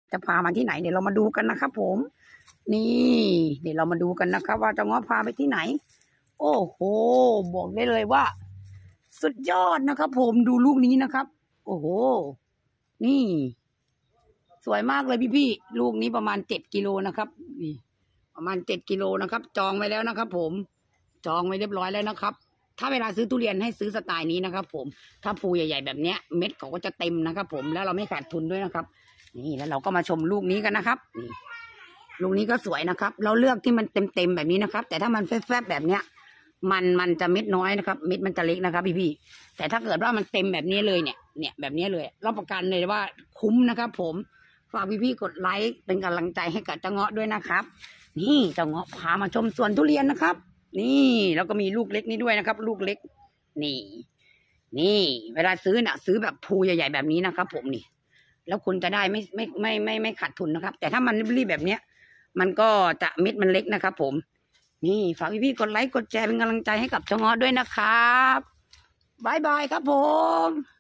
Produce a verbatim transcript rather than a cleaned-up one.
จะพามาที่ไหนเดี๋ยวเรามาดูกันนะครับผมนี่เดี๋ยวเรามาดูกันนะครับว่าเจ้าเงาะพาไปที่ไหนโอ้โหบอกได้เลยว่าสุดยอดนะครับผมดูลูกนี้นะครับโอ้โหนี่สวยมากเลยพี่พี่ลูกนี้ประมาณเจ็ดกิโลนะครับนี่ประมาณเจ็ดกิโลนะครับจองไว้แล้วนะครับผมจองไว้เรียบร้อยแล้วนะครับถ้าเวลาซื้อทุเรียนให้ซื้อสไตล์นี้นะครับผมถ้าภูใหญ่ๆแบบเนี้ยเม็ดเขาก็จะเต็มนะครับผมแล้วเราไม่ขาดทุนด้วยนะครับนี่แล้วเราก็มาชมลูกนี้กันนะครับนี่ลูกนี้ก็สวยนะครับเราเลือกที่มันเต็มๆแบบนี้นะครับแต่ถ้ามันแฟบๆแบบเนี้ยมันมันจะเม็ดน้อยนะครับเม็ดมันจะเล็กนะครับพี่ๆแต่ถ้าเกิดว่ามันเต็มแบบนี้เลยเนี่ยเนี่ยแบบนี้เลยรับประกันเลยว่าคุ้มนะครับผมฝากพี่ๆกดไลค์เป็นกำลังใจให้กับเจ้าเงาะด้วยนะครับนี่เจ้าเงาะพามาชมสวนทุเรียนนะครับนี่แล้วก็มีลูกเล็กนี้ด้วยนะครับลูกเล็กนี่นี่เวลาซื้อน่ะซื้อแบบภูใหญ่ๆแบบนี้นะครับผมนี่แล้วคุณจะได้ไม่ไม่ไม่ไม่ไม่ขาดทุนนะครับแต่ถ้ามันรีบๆแบบเนี้ยมันก็จะเม็ดมันเล็กนะครับผมนี่ฝากพี่ๆกดไลค์กดแชร์เป็นกำลังใจให้กับเจ้าเงาะด้วยนะครับบ๊ายบายครับผม